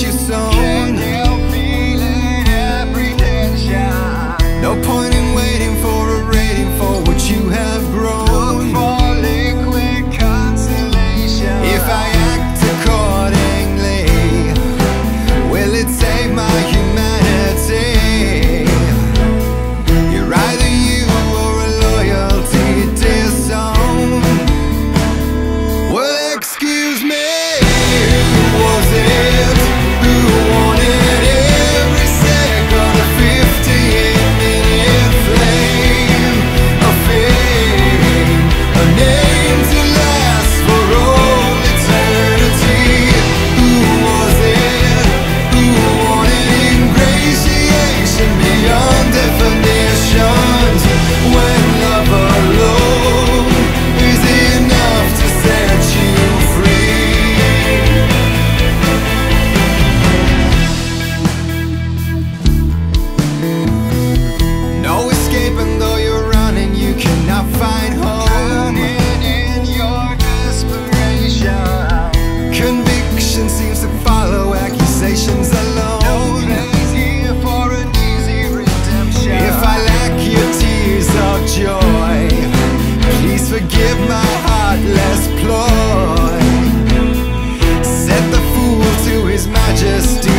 you sown. No point in waiting for a rating for what you have grown. If I act accordingly, will it save my humanity? You're either you or a loyalty disowned. Well, excuse me, who was it who wanted every second of 58-minute flame of fame, a name to last for all eternity? Who was it who wanted ingratiation beyond definitions, when love alone is enough to set you free? No escaping, though you're running, you cannot find home. In your desperation, conviction seems to follow accusations alone. Here for an easy redemption. If I lack your tears of joy, please forgive my heartless ploy. Set the fool to his majesty.